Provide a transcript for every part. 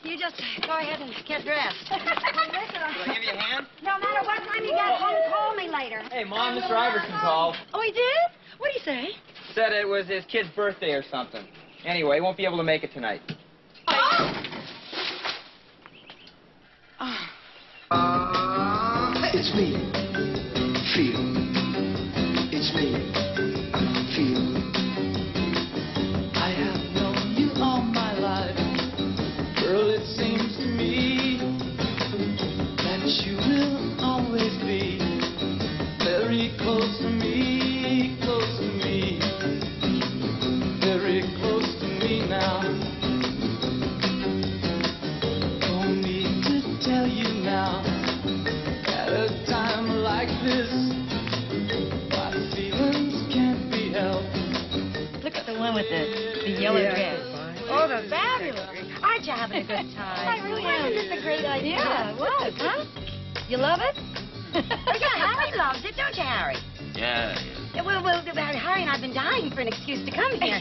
You just go ahead and get dressed. Can I give you a hand? No matter what time you get home, call me later. Hey, Mom, Mr. Iverson called. Oh, he did? What'd he say? Said it was his kid's birthday or something. Anyway, he won't be able to make it tonight. Oh! It's me. Feel. It's me. Feel. I have known you all my life. Girl, it seems to me that you will always be very close to me, close to me, very close to me now. No need to tell you now, at a time like this, my feelings can't be helped. Look at the one with the yellow dress. Oh, the fabulous. Aren't you having a good time? I really am. Isn't this a great idea? Yeah, it was, huh? You love it? Well, yeah, Harry loves it, don't you, Harry? Yeah. Well, Harry and I have been dying for an excuse to come here.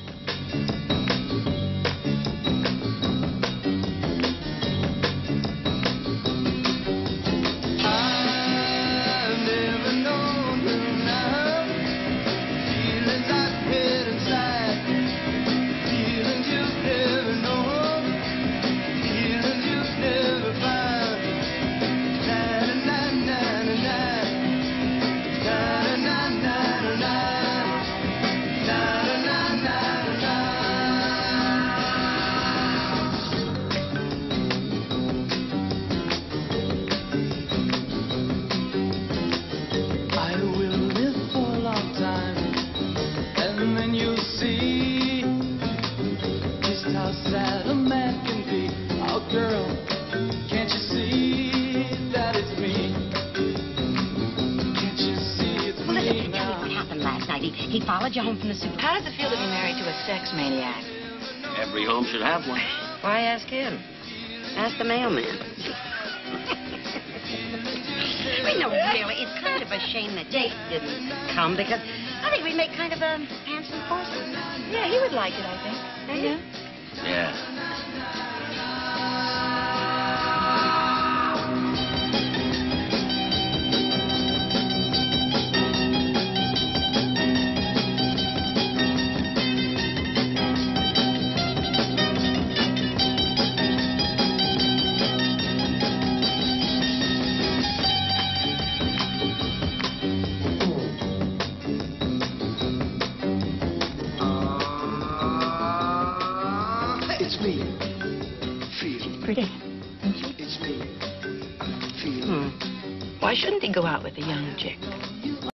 Sad a man can be. Oh, girl, can't you see that it's me? Can't you see it's Well, me listen, tell me now? what happened last night. He followed you home from the super. How does it feel to be married to a sex maniac? Every home should have one. Why ask him? Ask the mailman. I mean, no, really, it's kind of a shame that Jake didn't come, because I think we'd make kind of a handsome foursome. Yeah, he would like it, I think. Yeah. Yeah. It's me. Feel. Pretty, isn't she? It's me. Feel. Why shouldn't he go out with a young chick?